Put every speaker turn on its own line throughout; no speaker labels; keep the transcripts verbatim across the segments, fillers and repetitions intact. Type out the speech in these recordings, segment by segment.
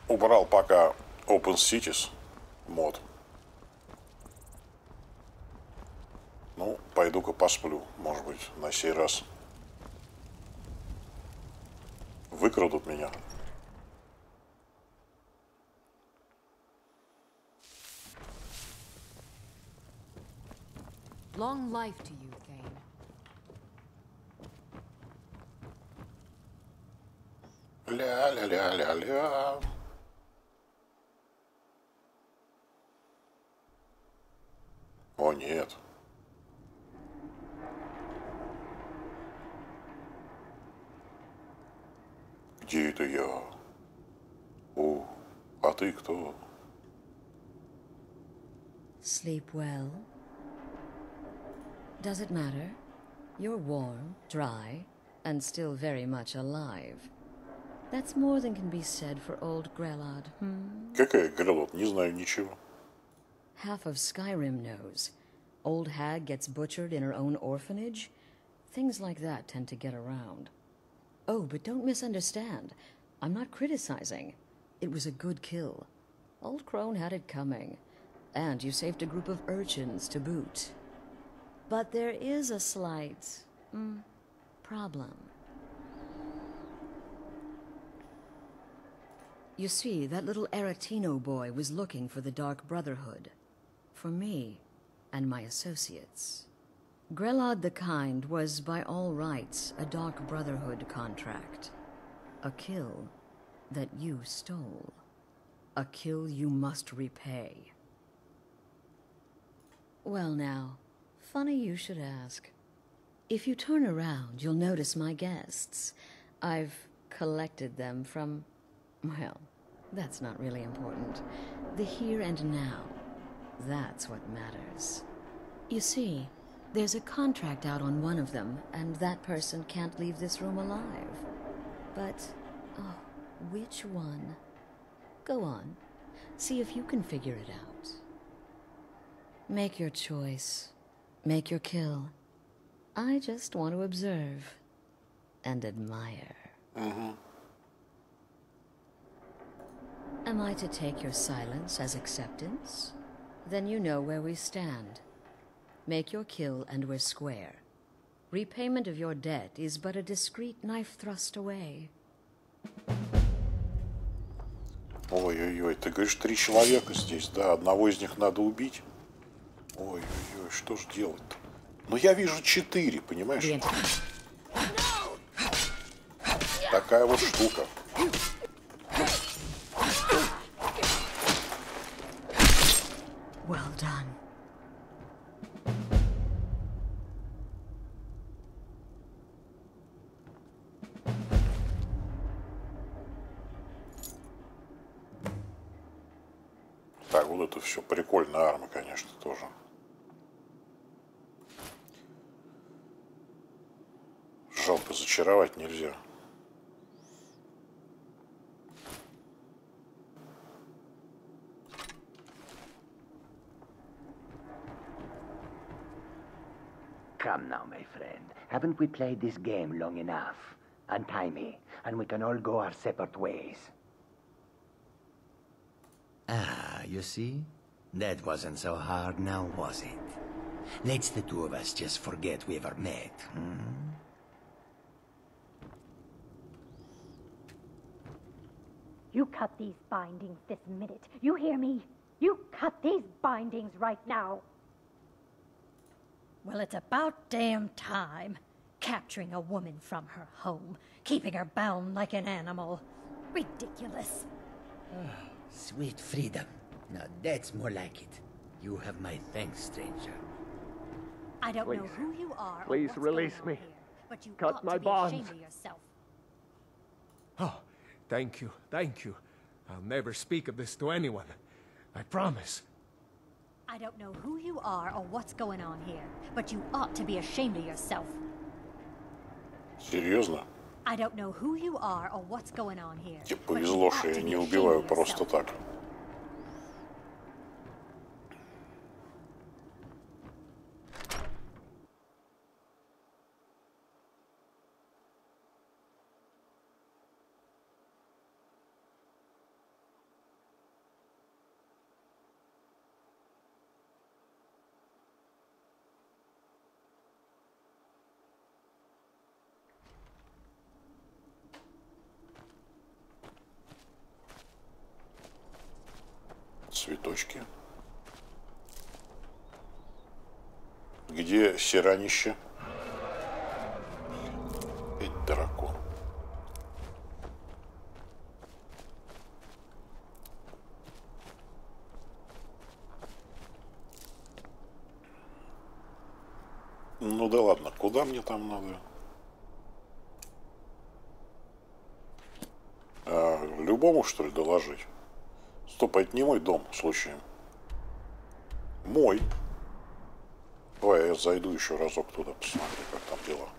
убрал пока Open Cities мод. Ну, пойду-ка посплю, может быть, на сей раз выкрадут меня.
Long life to you, Thane.
Ля-ля-ля-ля-ля. О, нет. Где это я? О, а ты кто?
Sleep well. Does it matter? You're warm, dry, and still very much alive. That's more than can be said for old Grelod, hmm?
Какая Грелот? Не знаю ничего.
Half of Skyrim knows. Old hag gets butchered in her own orphanage. Things like that tend to get around. Oh, but don't misunderstand. I'm not criticizing. It was a good kill. Old Crone had it coming. And you saved a group of urchins to boot. But there is a slight... Mm, problem. You see, that little Aretino boy was looking for the Dark Brotherhood. For me, and my associates. Grelod the Kind was, by all rights, a Dark Brotherhood contract. A kill that you stole. A kill you must repay. Well now, funny you should ask. If you turn around, you'll notice my guests. I've collected them from... well, that's not really important. The here and now. That's what matters. You see, there's a contract out on one of them, and that person can't leave this room alive. But, oh, which one? Go on. See if you can figure it out. Make your choice. Make your kill. I just want to observe and admire.
Mm-hmm.
Am I to take your silence as acceptance? Then you know where we stand. Make your kill and we're square. Repayment of your debt is but a discreet knife thrust away.
Ой-ой-ой, ты говоришь, три человека здесь, да? Одного из них надо убить? Ой-ой-ой, что ж делать-то? Ну, я вижу четыре, понимаешь? Такая вот штука.
Well done.
Так, вот это все прикольная арма, конечно, тоже. Жалко, зачаровать нельзя.
Come now, my friend. Haven't we played this game long enough? Untie me, and we can all go our separate ways.
Ah, you see? That wasn't so hard now, was it? Let's the two of us just forget we ever met, hmm?
You cut these bindings this minute. You hear me? You cut these bindings right now. Well, it's about damn time. Capturing a woman from her home, keeping her bound like an animal. Ridiculous.
Oh, sweet freedom. Now that's more like it. You have my thanks, stranger.
I don't
Please.
know who you are.
Please
or what's
release
going on
me.
Here, but you
Cut
ought
my
to be
bonds.
ashamed of yourself.
Oh, thank you, thank you. I'll never speak of this to anyone. I promise.
I don't know who you are or what's going on here, but you ought to be ashamed of yourself.
Серьезно?
I don't know who you are or what's going on here.
Тебе
but you
повезло,
ought
что
to
я
be
не
ashamed
убиваю
of
просто
yourself.
так. Цветочки. Где сиранище? Ведь дракон. Ну да ладно, куда мне там надо? А, любому, что ли, доложить? Стоп, а это не мой дом, случаем. Мой. Давай я зайду еще разок туда, посмотрю, как там дела.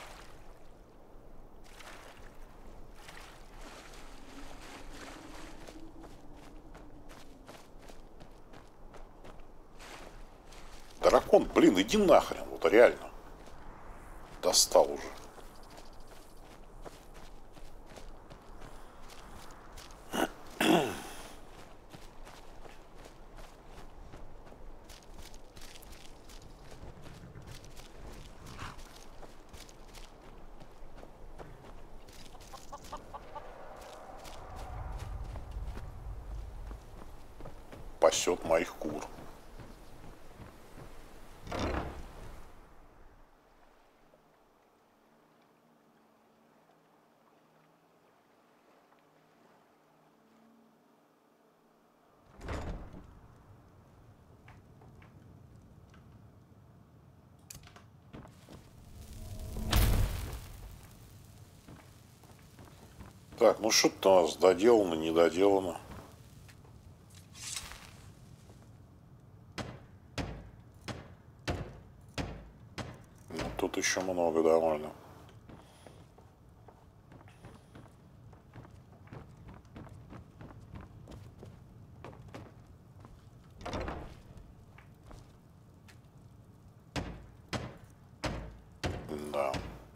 Дракон, блин, иди нахрен, вот реально. Достал уже. Пасет моих кур. Так, ну что-то у нас доделано, не доделано. Ну, тут еще много довольно. Да.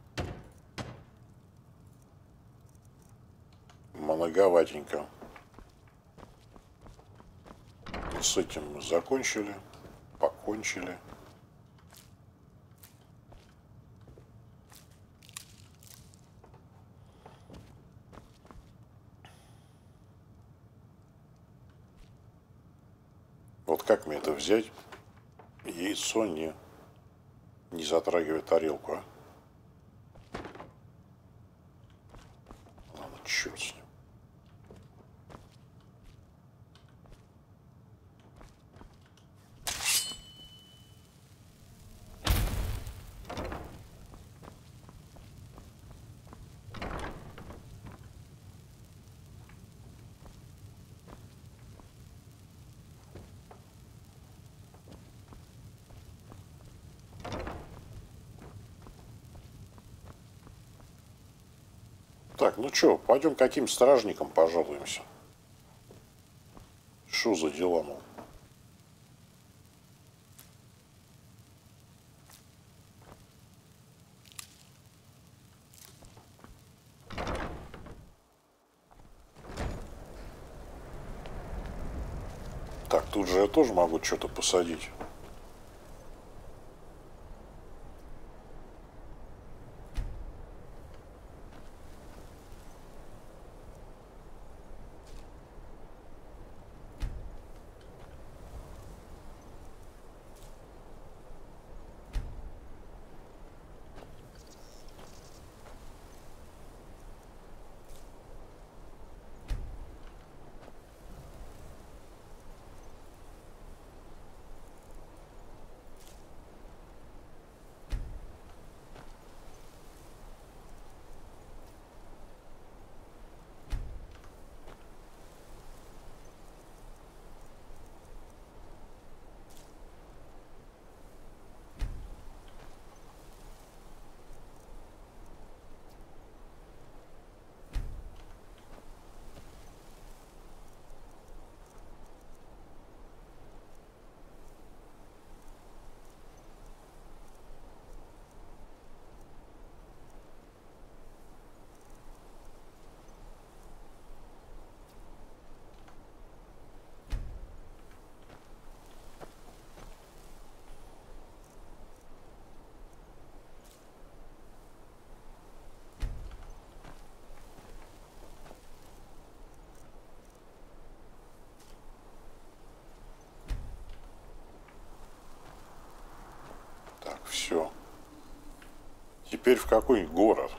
Многоватенько. С этим мы закончили, покончили. Вот как мне это взять? Яйцо не, не затрагивая тарелку, а? Ладно, черт с ним. Так, ну что, пойдем каким стражникам пожалуемся. Что за дела, мол? Так, тут же я тоже могу что-то посадить. теперь в какой город?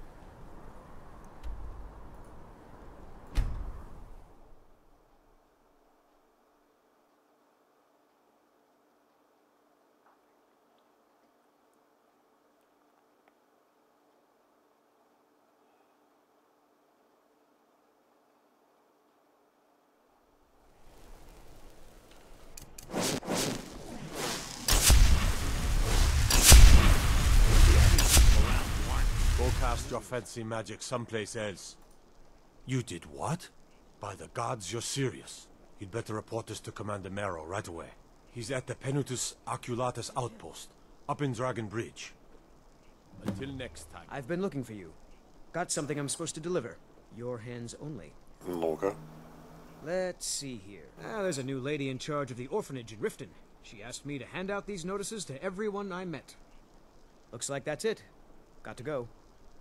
Go cast your fancy magic someplace else. You did what? By the gods, you're serious. You'd better report this to Commander Marrow right away. He's at the Penutus Oculatus outpost, up in Dragon Bridge. Until next time.
I've been looking for you. Got something I'm supposed to deliver. Your hands only.
Ну-ка.
Let's see here. Ah, there's a new lady in charge of the orphanage in Riften. She asked me to hand out these notices to everyone I met. Looks like that's it. Got to go.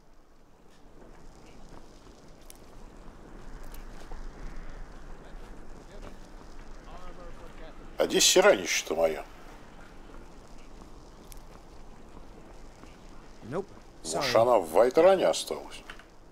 А здесь сиранища-то моя.
Nope.
Может, она в Вайтране осталась?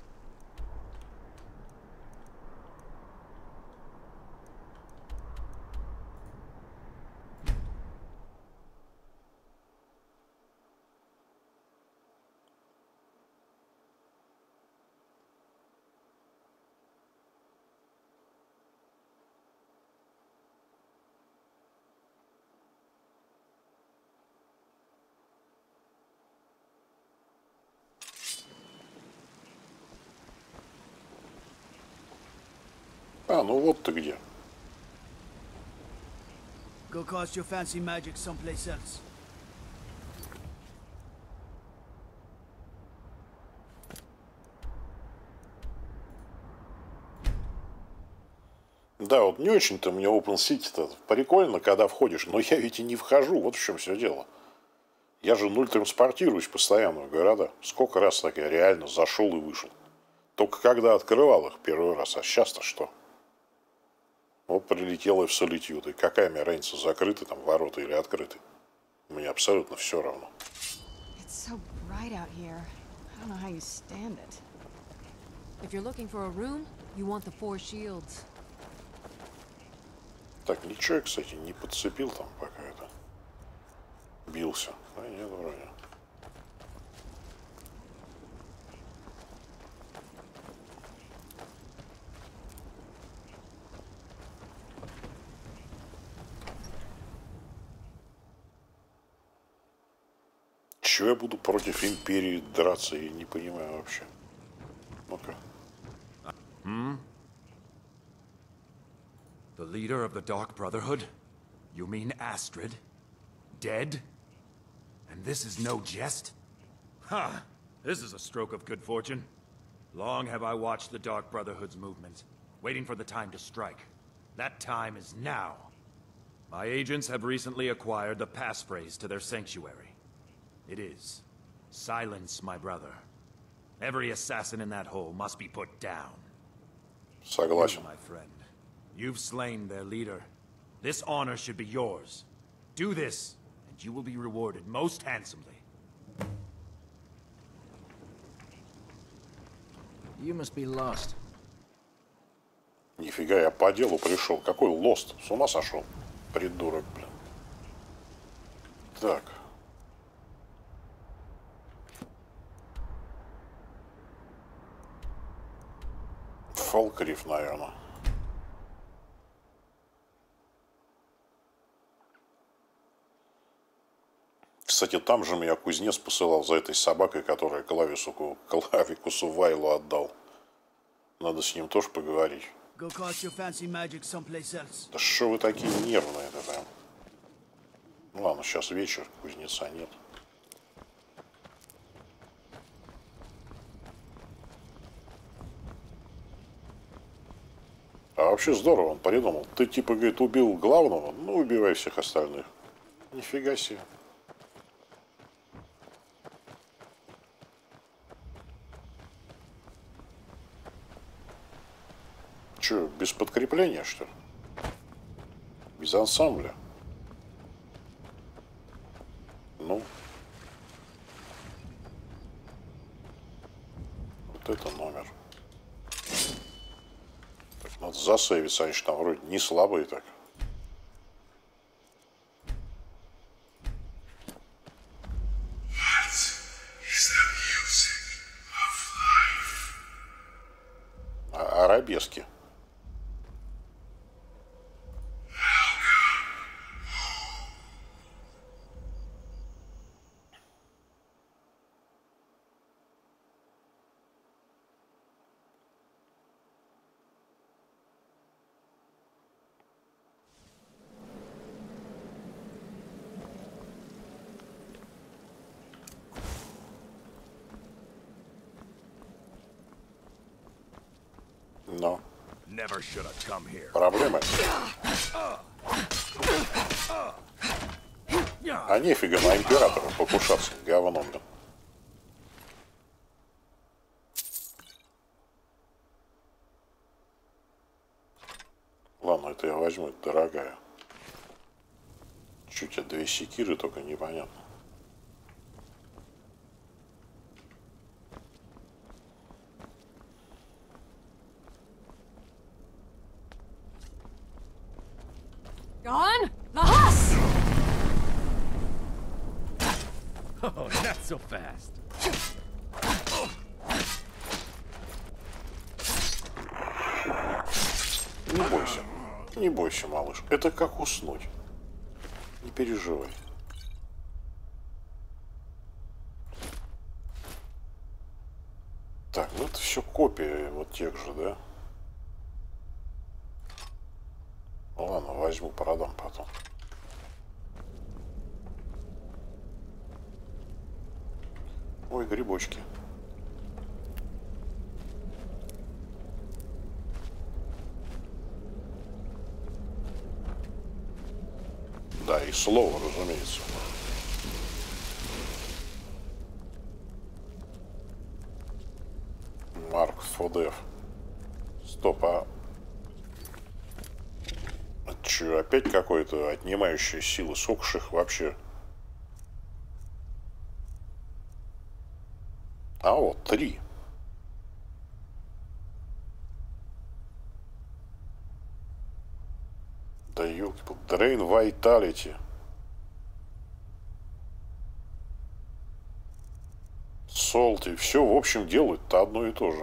А, ну вот ты где.
Go cast your fancy magic someplace else.
Да, вот не очень-то мне Open City-то прикольно, когда входишь, но я ведь и не вхожу, вот в чем все дело. Я же нуль транспортируюсь постоянно в города. Сколько раз так я реально зашел и вышел. Только когда открывал их первый раз, а сейчас-то что? Вот прилетела в Солитьюд, и какая мне разница, закрыты там ворота или открыты? Мне абсолютно все равно.
It's so bright out here. I don't know how you stand it. If you're looking for a room, you want the Four Shields.
Так, ничего я, кстати, не подцепил там пока это. Бился. А нет, вроде. Чего я буду против Империи драться, я не понимаю вообще. Ну-ка.
Hmm? The leader of the Dark Brotherhood? You mean Astrid? Dead? And this is no jest? Ha! This is a stroke of good fortune. Long have I watched the Dark Brotherhood's movement, waiting for the time to strike. That time is now. My agents have recently acquired the passphrase to their sanctuary. It is, silence my brother. Every assassin in that hole must be put down.
Согласен.
You, my friend, you've slain their leader. This honor should be yours. Do this, and you will be rewarded most handsomely.
You must be lost.
Нифига, я по делу пришел. Какой лост? С ума сошел? Придурок, блин. Так. Фолкриф, наверное. Кстати, там же меня кузнец посылал за этой собакой, которая Клавису, Клавикусу Вайлу отдал. Надо с ним тоже поговорить.
Go cast your fancy magic someplace else.
Да что вы такие нервные-то прям? Ну ладно, сейчас вечер, кузнеца нет. А вообще здорово, он придумал. Ты типа, говорит, убил главного, ну убивай всех остальных. Нифига себе. Че, без подкрепления, что ли? Без ансамбля? это номер. Так, надо засейвиться, они же там вроде не слабые так. А арабески. Но. Проблемы. А нефига на императора покушаться, говном. Ладно, это я возьму, это дорогая. Чуть а две секиры, только непонятно.
Gone? The huss!
Oh, not so fast.
Не бойся. Не бойся, малыш. Это как уснуть. Не переживай. Так, ну это все копия вот тех же, да? Ладно, возьму, продам потом. Ой, грибочки. Да, и слово, разумеется. Марк Фодев. Стоп, а... Че, опять какой-то отнимающий силы? Сколько ж их вообще? А вот, три. Да ёлки-палки. Drain Vitality. Salt. И все, в общем, делают-то одно и то же.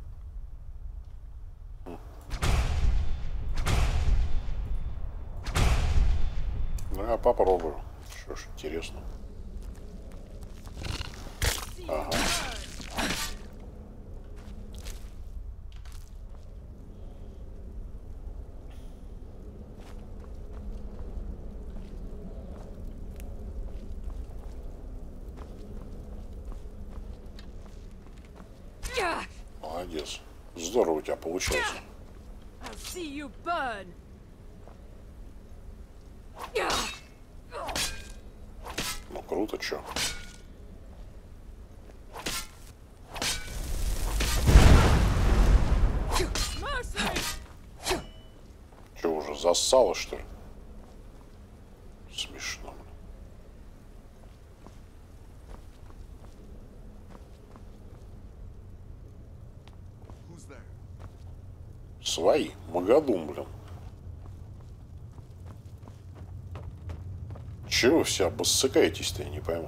Ну, я попробую. Что ж, интересно. Ага. Молодец. Здорово у тебя получается. Ну круто, чё. Чё, уже зассало, что ли? Смешно. Свои. Магадум, блин. Чего вы все обоссыкаетесь-то, я не пойму.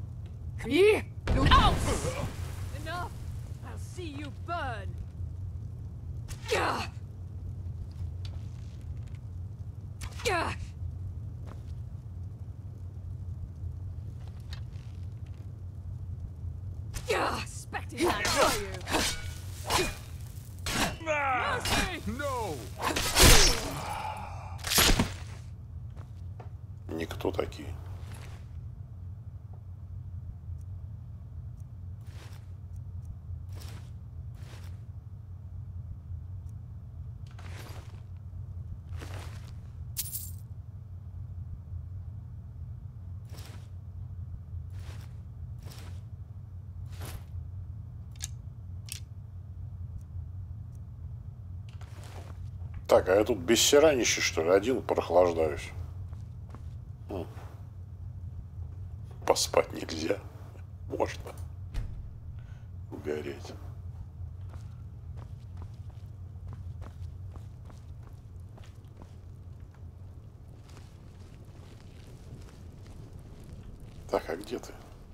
Никто такие. Так, а я тут без сиранища, что ли, один прохлаждаюсь. М. Поспать нельзя. Можно угореть. Так, а где ты?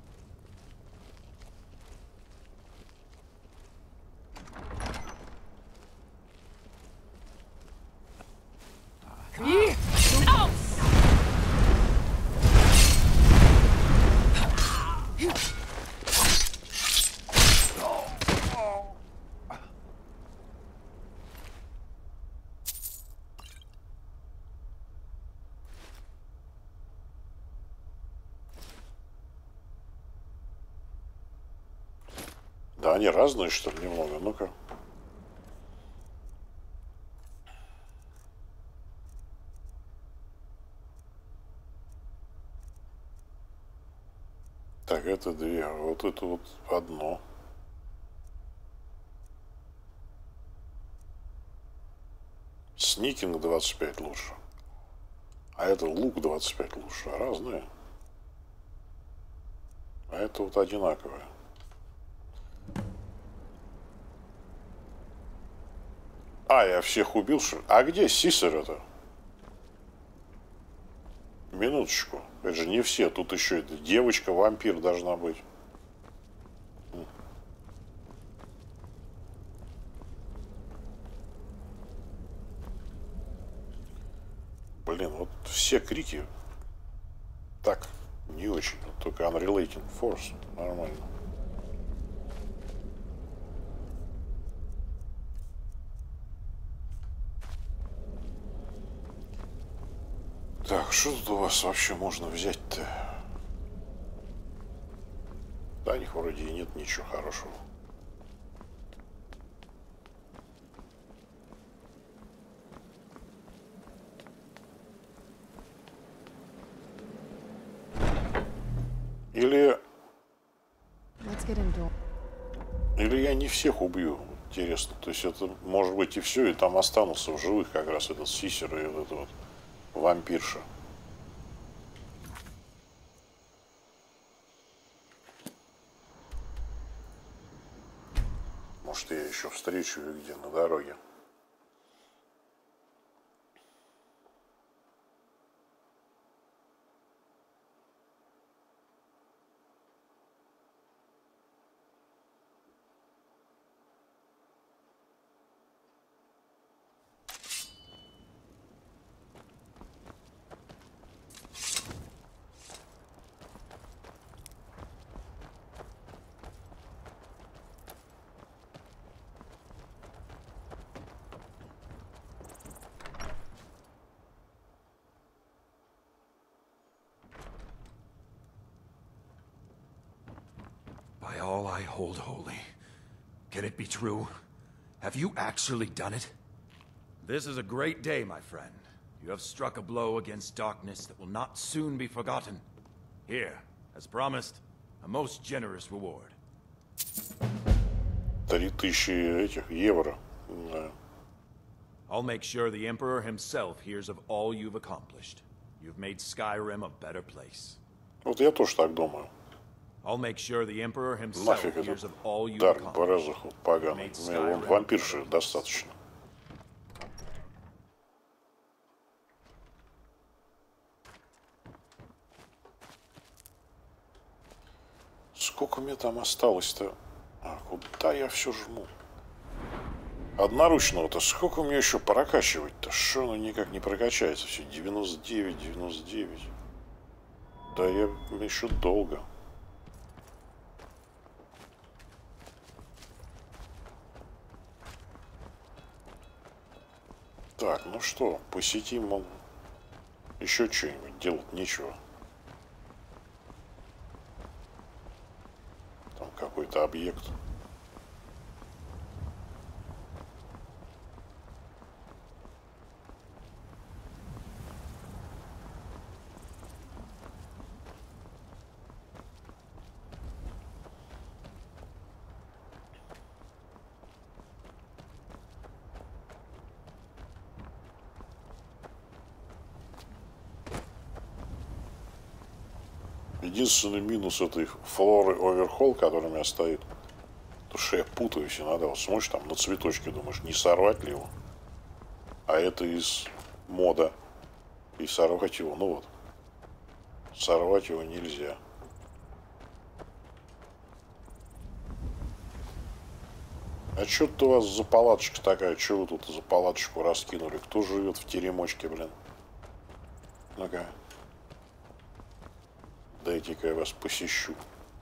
Да, они разные, что ли, немного. Ну-ка. Так, это две. Вот это вот одно. Сникинг двадцать пять лучше. А это лук двадцать пять лучше. Разные. А это вот одинаковое. А, я всех убил, что ли? А где Сисер это? Минуточку. Это же не все. Тут еще эта девочка-вампир должна быть. Блин, вот все крики так, не очень. Только Unrelating Force. Нормально. Так, что тут у вас вообще можно взять-то? Да, у них вроде и нет ничего хорошего. Или... Или я не всех убью, интересно. То есть это может быть и все, и там останутся в живых как раз этот Сисер и вот этот вот вампирша. Может, я еще встречу ее где на дороге.
By all I hold holy, can it be true? Have you actually done it? This is a great day, my friend. You have struck a blow against darkness that will not soon be forgotten. Here, as promised, a most generous reward.
Три тысячи этих евро. Да.
I'll make sure the Emperor himself hears of all you've accomplished. You've made Skyrim a better place.
Вот я тоже так думаю.
I'll make sure the Emperor himself
Нафиг
hears of all you've
Дарк
accomplished.
Барезах поганый. Мне вон вампирши достаточно. Сколько мне там осталось-то? А, куда я все жму? Одноручного-то сколько мне еще прокачивать-то? Что оно никак не прокачается? Все девяносто девять, девяносто девять. Да я еще долго. Так, ну что, посетим, мол, еще что-нибудь, делать нечего. Там какой-то объект. Единственный минус этой флоры Оверхолл, которая у меня стоит, то что я путаюсь иногда. Вот смотришь там на цветочки, думаешь, не сорвать ли его? А это из мода. И сорвать его, ну вот. Сорвать его нельзя. А что тут у вас за палаточка такая? Чего вы тут за палаточку раскинули? Кто живет в теремочке, блин? Ну-ка. Дайте-ка я вас посещу.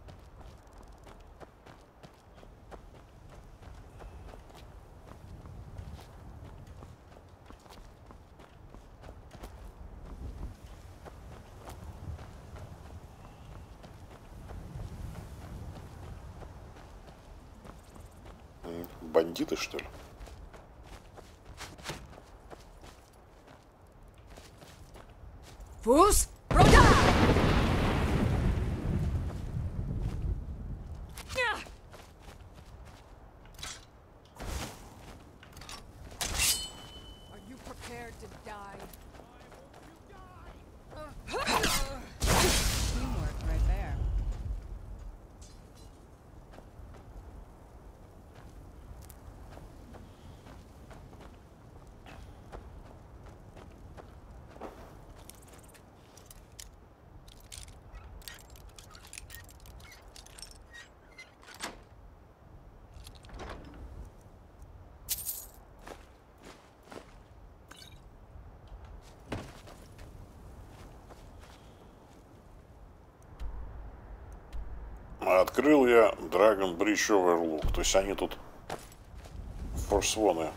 Бандиты, что ли?
Фус! Рода! Are you prepared to die? Teamwork right there.
Открыл я Dragon Bridge Overlook. То есть они тут форсвоны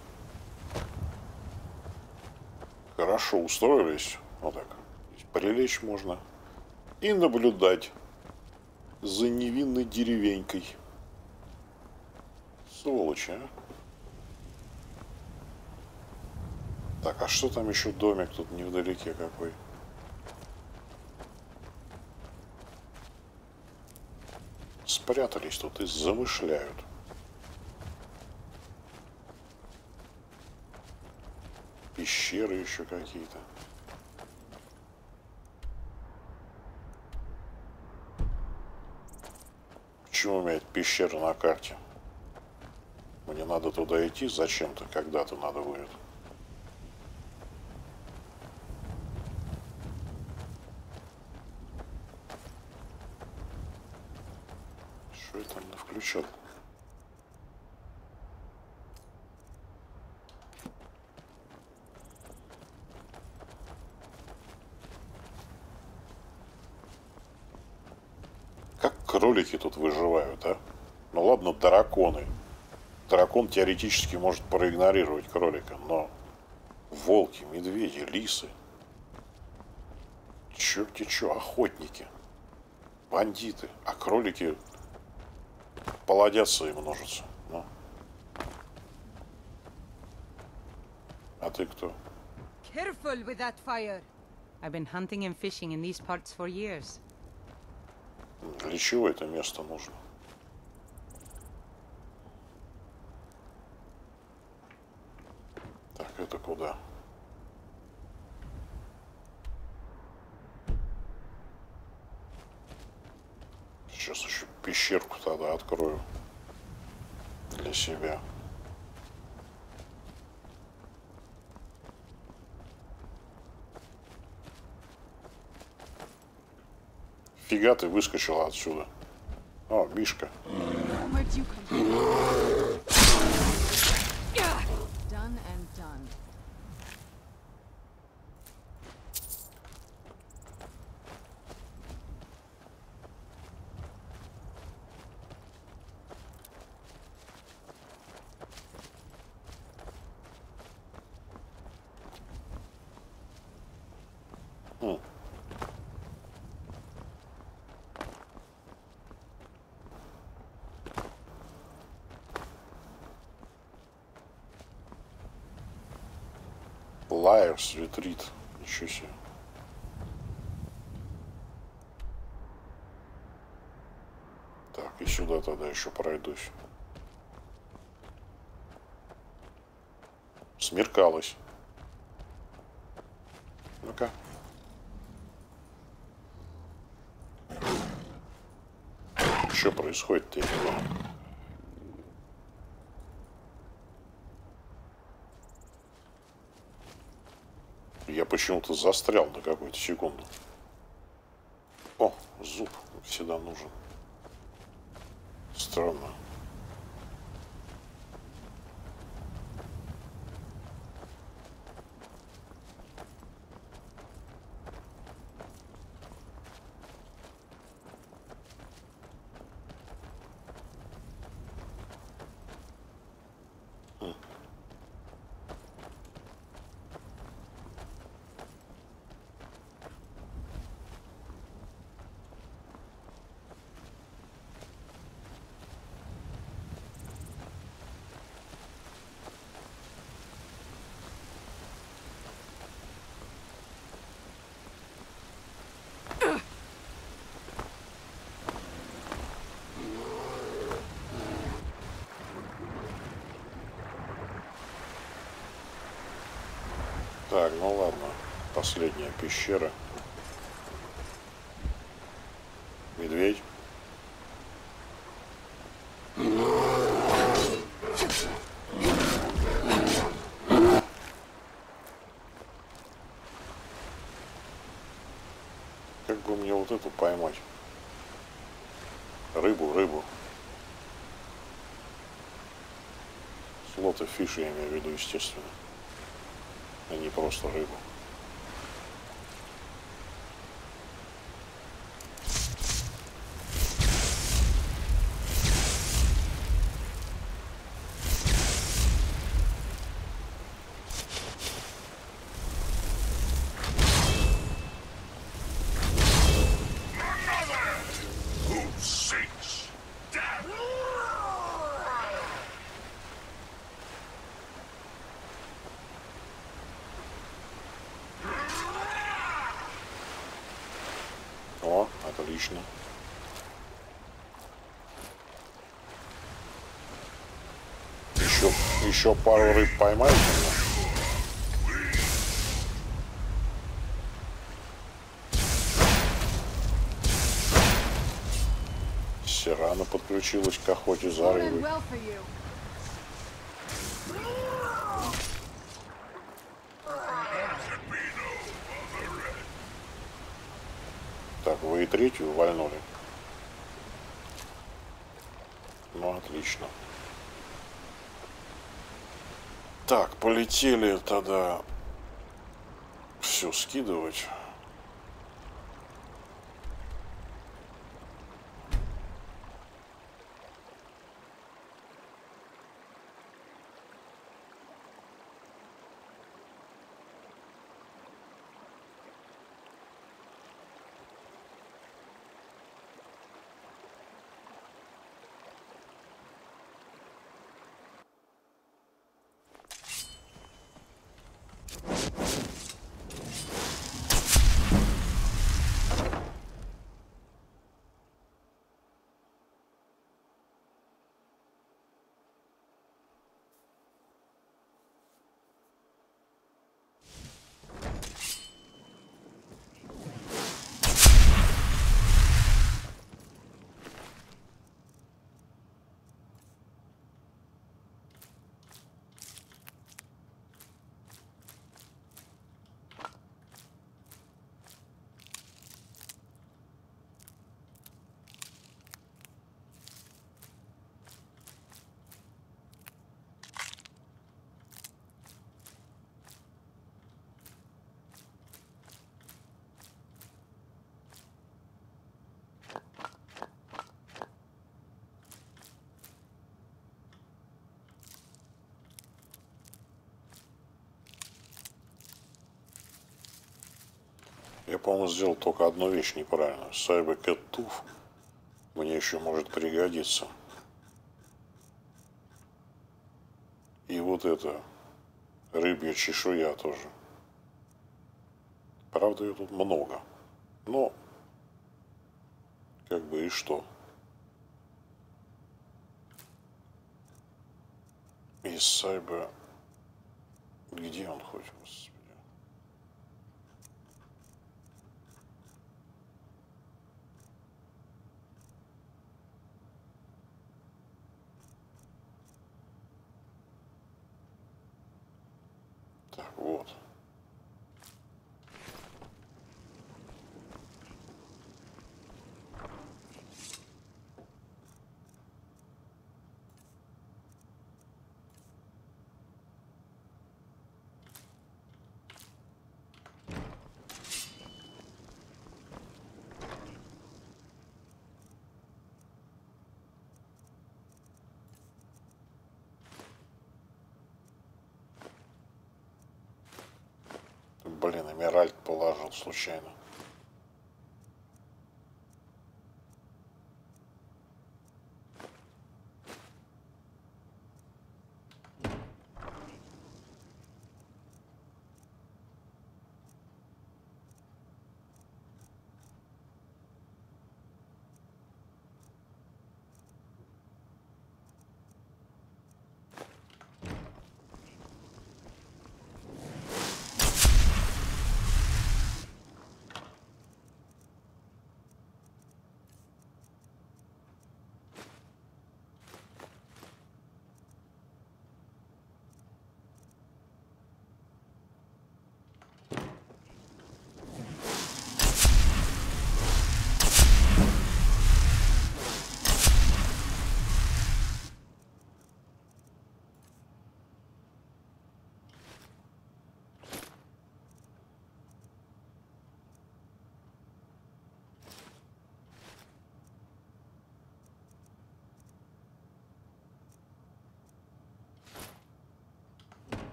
хорошо устроились. Вот так. Прилечь можно. И наблюдать за невинной деревенькой. Сволочи, а. Так, а что там еще домик тут невдалеке какой? Спрятались тут и замышляют. Пещеры еще какие-то. Почему у меня эта пещера на карте? Мне надо туда идти зачем-то, когда-то надо будет. Что я там включил? Как кролики тут выживают, а? Ну ладно, драконы. Дракон теоретически может проигнорировать кролика, но волки, медведи, лисы. Черти чё, охотники. Бандиты. А кролики плодятся и множатся. Ну. А ты кто?
Careful with that fire. I've been hunting and fishing in these parts for years.
Для чего это место нужно? Так, это куда? Сейчас еще пещерку тогда открою для себя. Фига ты выскочила отсюда. О, Мишка.
Done and done.
Хм. Liars Retreat. Ничего себе. Так, и сюда тогда еще пройдусь. Смеркалось. Ну-ка. Что происходит-то, я не знаю. Я почему-то застрял на какую-то секунду. О, зуб всегда нужен. Странно. Так, ну ладно. Последняя пещера. Медведь. Как бы мне вот эту поймать? Рыбу, рыбу. Слоты фиши, я имею в виду, естественно. А не просто рыбу. О, отлично. Еще, еще пару рыб поймаете меня? Сирана подключилась к охоте за рыбой. Так, вы и третью вальнули. Ну, отлично. Так, полетели тогда все скидывать. Я, по-моему, сделал только одну вещь неправильно. Cybercat Tooth мне еще может пригодиться. И вот это рыбья чешуя тоже. Правда, ее тут много. Но как бы и что? И Cyber... Где он хоть? Господи. Так, вот. Блин, Эмеральд положил случайно.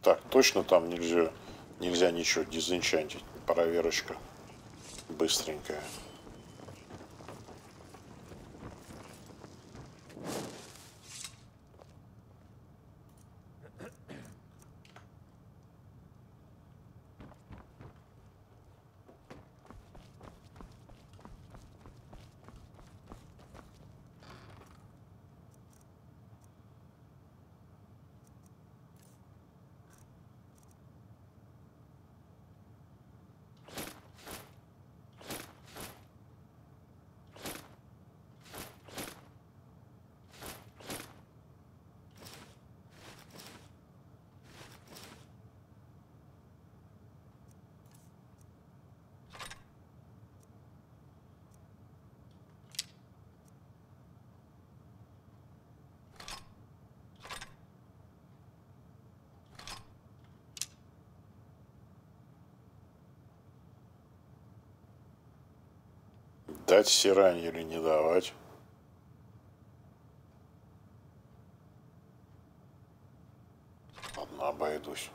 Так, точно там нельзя, нельзя ничего дизенчантить. Проверочка быстренькая. Дать сирань или не давать? Ладно, обойдусь.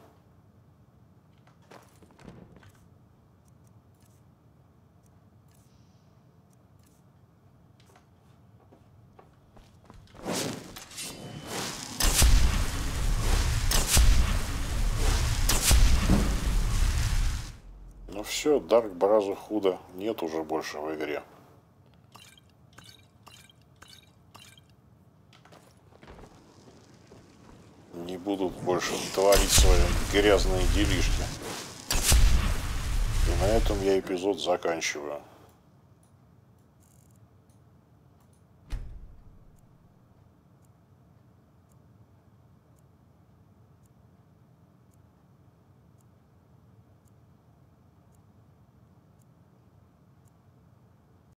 Ну все, Дарк Бразу худо нет уже больше в игре. Не будут больше творить свои грязные делишки. И на этом я эпизод заканчиваю.